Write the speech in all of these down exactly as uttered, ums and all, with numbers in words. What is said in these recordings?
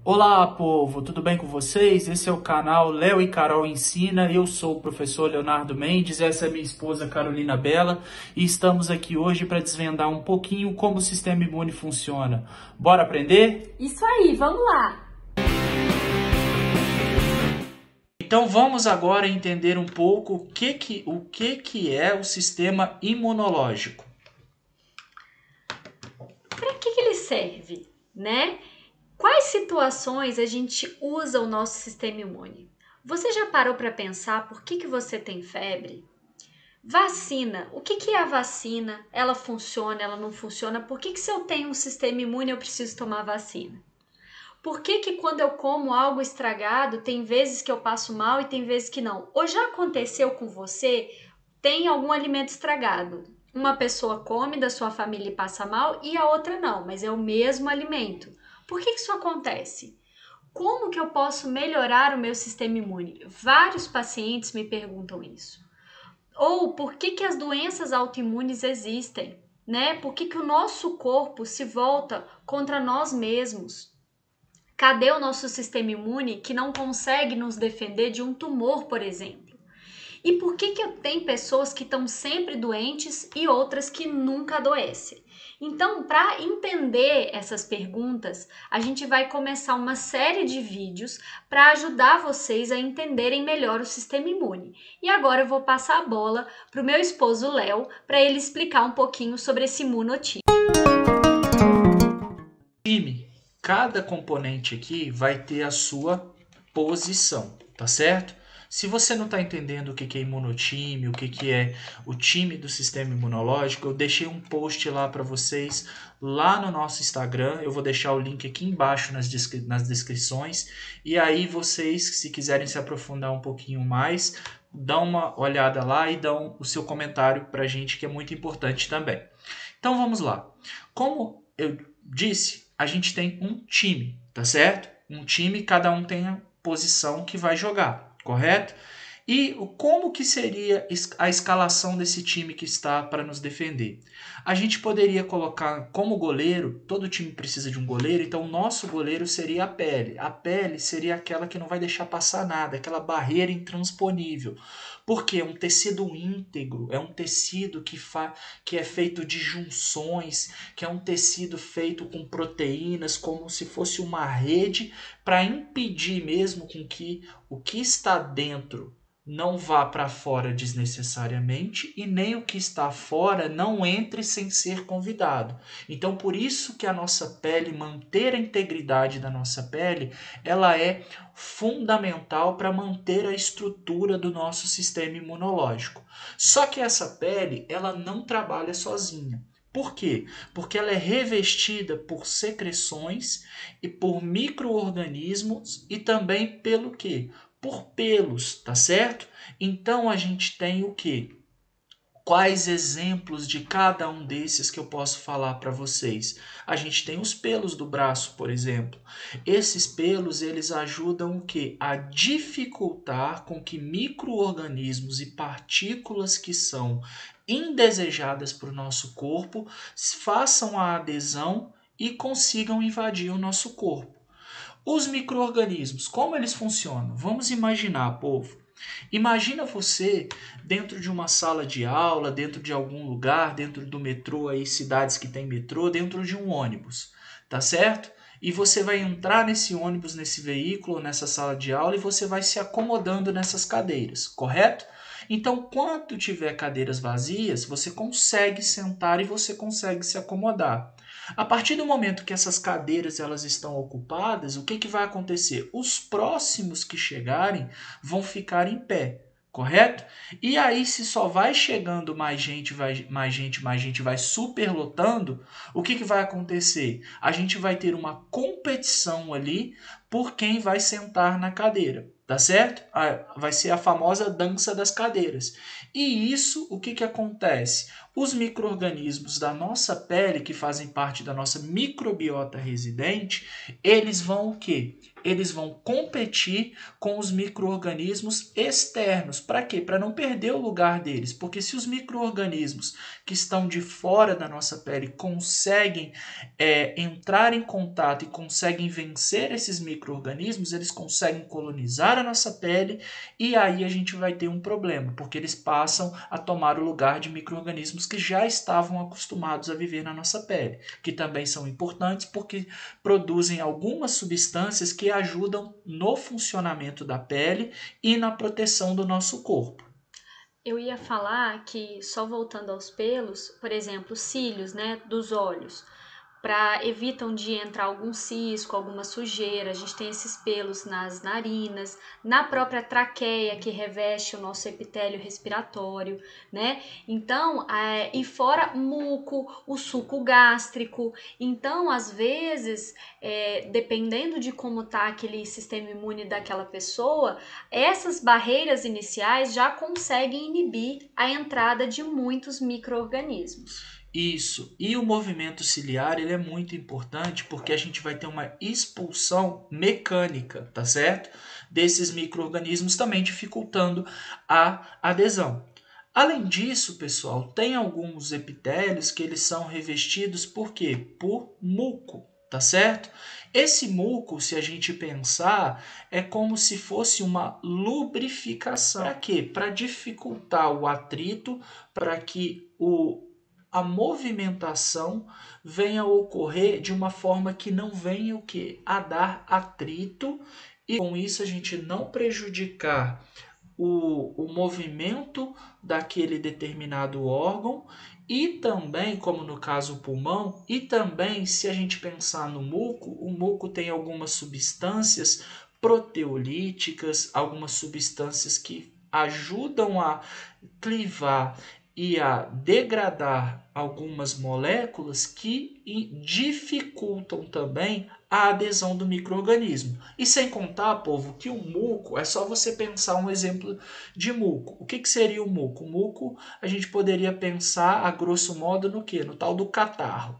Olá, povo, tudo bem com vocês? Esse é o canal Léo e Carol Ensina. Eu sou o professor Leonardo Mendes, essa é minha esposa Carolina Bela e estamos aqui hoje para desvendar um pouquinho como o sistema imune funciona. Bora aprender? Isso aí, vamos lá! Então vamos agora entender um pouco o que, que, o que, que é o sistema imunológico. Para que, que ele serve, né? Quais situações a gente usa o nosso sistema imune? Você já parou para pensar por que, que você tem febre? Vacina. O que, que é a vacina? Ela funciona, ela não funciona? Por que, que se eu tenho um sistema imune eu preciso tomar vacina? Por que, que quando eu como algo estragado, tem vezes que eu passo mal e tem vezes que não? Ou já aconteceu com você, tem algum alimento estragado? Uma pessoa come da sua família e passa mal e a outra não, mas é o mesmo alimento. Por que, que isso acontece? Como que eu posso melhorar o meu sistema imune? Vários pacientes me perguntam isso. Ou por que, que as doenças autoimunes existem? Né? Por que, que o nosso corpo se volta contra nós mesmos? Cadê o nosso sistema imune que não consegue nos defender de um tumor, por exemplo? E por que que tem pessoas que estão sempre doentes e outras que nunca adoecem? Então, para entender essas perguntas, a gente vai começar uma série de vídeos para ajudar vocês a entenderem melhor o sistema imune. E agora eu vou passar a bola para o meu esposo Léo para ele explicar um pouquinho sobre esse imunotipo. Time. Cada componente aqui vai ter a sua posição, tá certo? Se você não está entendendo o que é imunotime, o que é o time do sistema imunológico, eu deixei um post lá para vocês, lá no nosso Instagram. Eu vou deixar o link aqui embaixo nas, descri nas descrições. E aí vocês, se quiserem se aprofundar um pouquinho mais, dão uma olhada lá e dão o seu comentário para a gente, que é muito importante também. Então vamos lá. Como eu disse, a gente tem um time, tá certo? Um time, cada um tem a posição que vai jogar, correto? E como que seria a escalação desse time que está para nos defender? A gente poderia colocar como goleiro, todo time precisa de um goleiro, então o nosso goleiro seria a pele. A pele seria aquela que não vai deixar passar nada, aquela barreira intransponível. Porque é um tecido íntegro, é um tecido que, fa que é feito de junções, que é um tecido feito com proteínas, como se fosse uma rede, para impedir mesmo com que o que está dentro não vá para fora desnecessariamente e nem o que está fora não entre sem ser convidado. Então, por isso que a nossa pele, manter a integridade da nossa pele, ela é fundamental para manter a estrutura do nosso sistema imunológico. Só que essa pele, ela não trabalha sozinha. Por quê? Porque ela é revestida por secreções e por micro-organismos e também pelo quê? Por pelos, tá certo? Então a gente tem o quê? Quais exemplos de cada um desses que eu posso falar para vocês? A gente tem os pelos do braço, por exemplo. Esses pelos, eles ajudam o quê? A dificultar com que micro-organismos e partículas que são indesejadas para o nosso corpo façam a adesão e consigam invadir o nosso corpo. Os micro-organismos, como eles funcionam? Vamos imaginar, povo. Imagina você dentro de uma sala de aula, dentro de algum lugar, dentro do metrô, aí cidades que tem metrô, dentro de um ônibus, tá certo? E você vai entrar nesse ônibus, nesse veículo, nessa sala de aula e você vai se acomodando nessas cadeiras, correto? Então, quando tiver cadeiras vazias, você consegue sentar e você consegue se acomodar. A partir do momento que essas cadeiras elas estão ocupadas, o que, que vai acontecer? Os próximos que chegarem vão ficar em pé, correto? E aí, se só vai chegando mais gente, vai, mais gente, mais gente, vai superlotando, o que, que vai acontecer? A gente vai ter uma competição ali por quem vai sentar na cadeira, tá certo? Vai ser a famosa dança das cadeiras. E isso, o que, que acontece? os micro-organismos da nossa pele, que fazem parte da nossa microbiota residente, eles vão o quê? Eles vão competir com os micro-organismos externos. Para quê? Para não perder o lugar deles. Porque se os micro-organismos que estão de fora da nossa pele conseguem é, entrar em contato e conseguem vencer esses micro-organismos, eles conseguem colonizar a nossa pele e aí a gente vai ter um problema, porque eles passam a tomar o lugar de micro-organismos que já estavam acostumados a viver na nossa pele, que também são importantes porque produzem algumas substâncias que ajudam no funcionamento da pele e na proteção do nosso corpo. Eu ia falar que, só voltando aos pelos, por exemplo, cílios, né, dos olhos, para evitam de entrar algum cisco, alguma sujeira. A gente tem esses pelos nas narinas, na própria traqueia que reveste o nosso epitélio respiratório, né? Então, é, e fora muco, o suco gástrico. Então, às vezes, é, dependendo de como tá aquele sistema imune daquela pessoa, essas barreiras iniciais já conseguem inibir a entrada de muitos micro-organismos. Isso. E o movimento ciliar, ele é muito importante porque a gente vai ter uma expulsão mecânica, tá certo? Desses micro-organismos, também dificultando a adesão. Além disso, pessoal, tem alguns epitélios que eles são revestidos por quê? Por muco, tá certo? Esse muco, se a gente pensar, é como se fosse uma lubrificação. Para quê? Para dificultar o atrito, para que o a movimentação venha a ocorrer de uma forma que não venha o quê? A dar atrito e com isso a gente não prejudicar o, o movimento daquele determinado órgão e também, como no caso o pulmão, e também se a gente pensar no muco, o muco tem algumas substâncias proteolíticas, algumas substâncias que ajudam a clivar e a degradar algumas moléculas que dificultam também a adesão do micro-organismo. E sem contar, povo, que o muco, é só você pensar um exemplo de muco. O que, que seria o muco? O muco a gente poderia pensar, a grosso modo, no quê? No tal do catarro.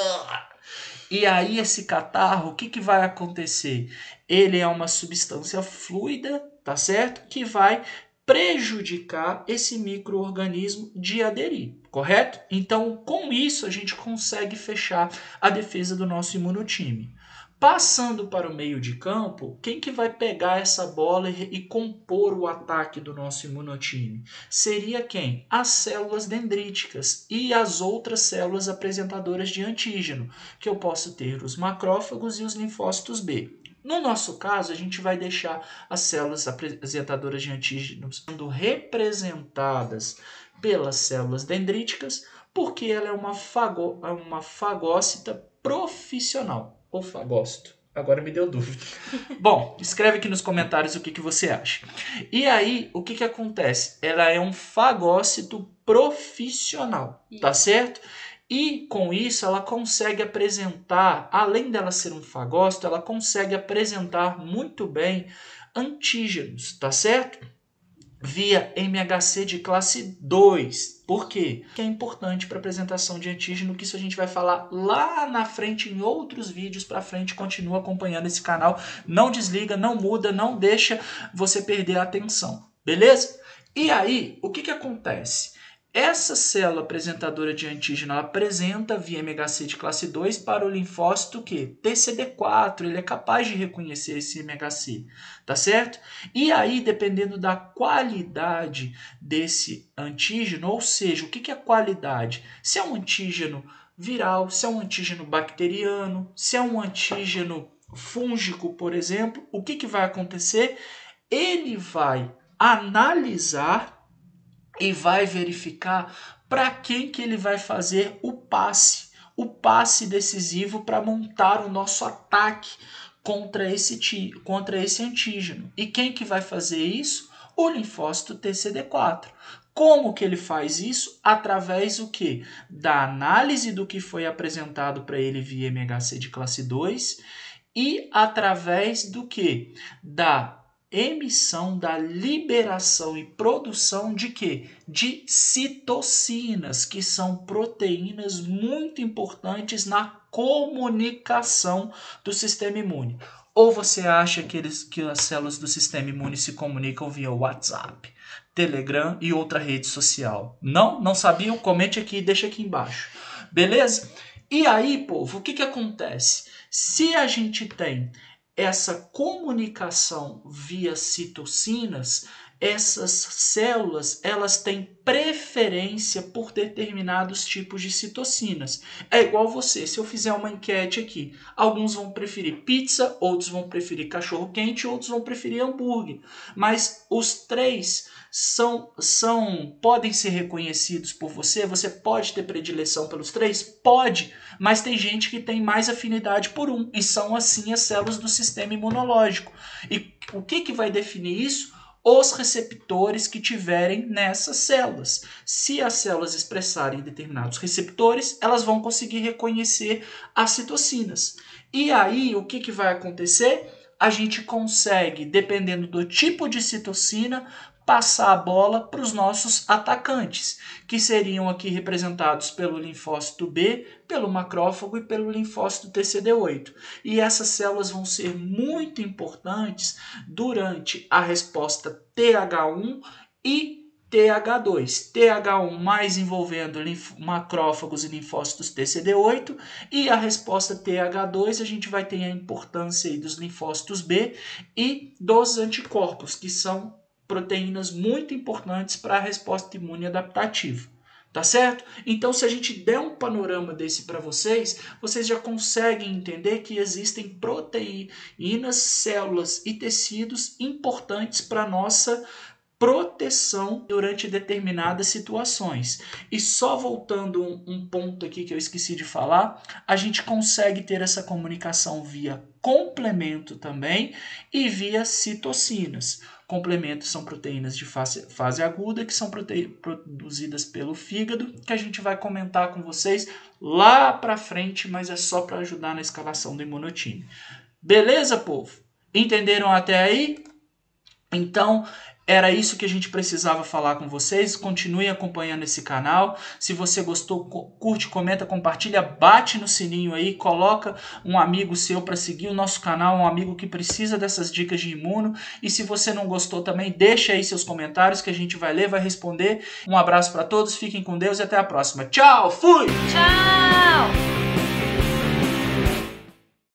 E aí esse catarro, o que, que vai acontecer? Ele é uma substância fluida, tá certo? Que vai prejudicar esse micro-organismo de aderir, correto? Então, com isso, a gente consegue fechar a defesa do nosso imunotime. Passando para o meio de campo, quem que vai pegar essa bola e compor o ataque do nosso imunotime? Seria quem? As células dendríticas e as outras células apresentadoras de antígeno, que eu posso ter os macrófagos e os linfócitos B. No nosso caso, a gente vai deixar as células apresentadoras de antígenos sendo representadas pelas células dendríticas, porque ela é uma, fago, uma fagócita profissional, ou fagócito. Agora me deu dúvida. Bom, escreve aqui nos comentários o que, que você acha. E aí, o que, que acontece? Ela é um fagócito profissional, tá certo? E com isso ela consegue apresentar, além dela ser um fagócito, ela consegue apresentar muito bem antígenos, tá certo? Via M H C de classe dois. Por quê? Que é importante para apresentação de antígeno, que isso a gente vai falar lá na frente em outros vídeos para frente. Continua acompanhando esse canal, não desliga, não muda, não deixa você perder a atenção, beleza? E aí, o que que acontece? Essa célula apresentadora de antígeno ela apresenta via M H C de classe dois para o linfócito que T C D quatro, ele é capaz de reconhecer esse M H C, tá certo? E aí, dependendo da qualidade desse antígeno, ou seja, o que que é qualidade? Se é um antígeno viral, se é um antígeno bacteriano, se é um antígeno fúngico, por exemplo, o que que vai acontecer? Ele vai analisar e vai verificar para quem que ele vai fazer o passe, o passe decisivo para montar o nosso ataque contra esse, contra esse antígeno. E quem que vai fazer isso? O linfócito T C D quatro. Como que ele faz isso? Através do quê? Da análise do que foi apresentado para ele via M H C de classe dois e através do quê? Da emissão da liberação e produção de quê? De citocinas, que são proteínas muito importantes na comunicação do sistema imune. Ou você acha que, eles, que as células do sistema imune se comunicam via WhatsApp, Telegram e outra rede social? Não? Não sabiam? Comente aqui e deixa aqui embaixo. Beleza? E aí, povo, o que, que acontece? Se a gente tem essa comunicação via citocinas, essas células elas têm preferência por determinados tipos de citocinas. É igual você, se eu fizer uma enquete aqui, alguns vão preferir pizza, outros vão preferir cachorro-quente, outros vão preferir hambúrguer. Mas os três são, são, podem ser reconhecidos por você, você pode ter predileção pelos três? Pode, mas tem gente que tem mais afinidade por um, e são assim as células do sistema imunológico. E o que, que vai definir isso? Os receptores que tiverem nessas células. Se as células expressarem determinados receptores, elas vão conseguir reconhecer as citocinas. E aí, o que, que vai acontecer? A gente consegue, dependendo do tipo de citocina, passar a bola para os nossos atacantes, que seriam aqui representados pelo linfócito B, pelo macrófago e pelo linfócito T C D oito. E essas células vão ser muito importantes durante a resposta T H um e T H dois. T H um mais envolvendo macrófagos e linfócitos T C D oito, e a resposta T H dois a gente vai ter a importância aí dos linfócitos B e dos anticorpos, que são proteínas muito importantes para a resposta imune adaptativa. Tá certo? Então, se a gente der um panorama desse para vocês, vocês já conseguem entender que existem proteínas, células e tecidos importantes para a nossa proteção durante determinadas situações. E só voltando um, um ponto aqui que eu esqueci de falar, a gente consegue ter essa comunicação via complemento também e via citocinas. Complementos são proteínas de fase, fase aguda, que são produzidas pelo fígado, que a gente vai comentar com vocês lá para frente, mas é só para ajudar na escalação do imunotime. Beleza, povo? Entenderam até aí? Então, era isso que a gente precisava falar com vocês. Continue acompanhando esse canal. Se você gostou, curte, comenta, compartilha, bate no sininho aí, coloca um amigo seu para seguir o nosso canal, um amigo que precisa dessas dicas de imuno. E se você não gostou também, deixa aí seus comentários que a gente vai ler, vai responder. Um abraço para todos, fiquem com Deus e até a próxima. Tchau, fui! Tchau!